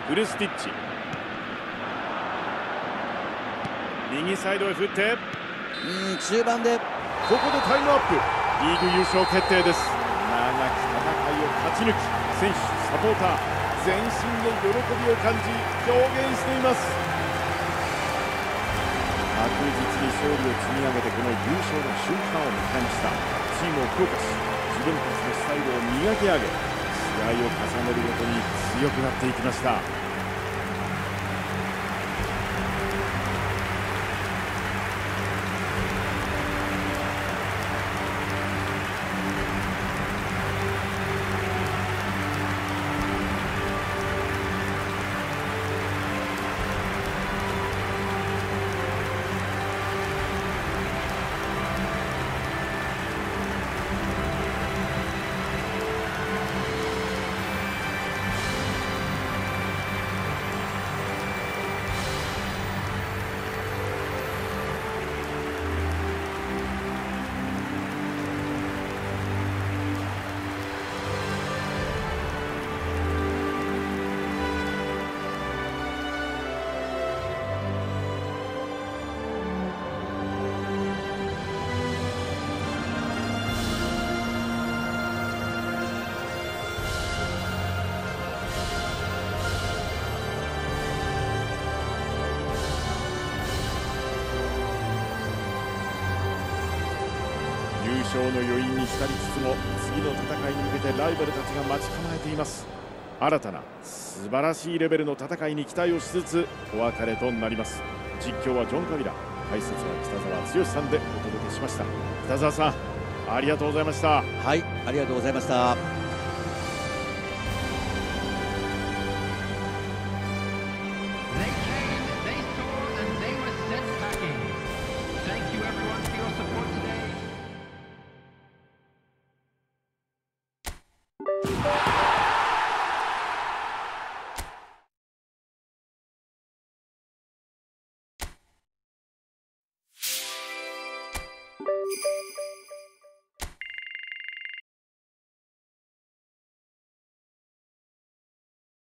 フルスティッチ、右サイドへ振って、 中盤でここでタイムアップ。リーグ優勝決定です。長き戦いを勝ち抜き、選手サポーター全身で喜びを感じ表現しています。確実に勝利を積み上げてこの優勝の瞬間を迎えました。チームを強化し、自分たちのスタイルを磨き上げ、試合を重ねるごとに強くなっていきました。優勝の余韻に浸りつつも、次の戦いに向けてライバルたちが待ち構えています。新たな素晴らしいレベルの戦いに期待をしつつお別れとなります。実況はジョン・カビラ、解説は北澤剛さんでお届けしました。北澤さん、ありがとうございました。 はい、ありがとうございました。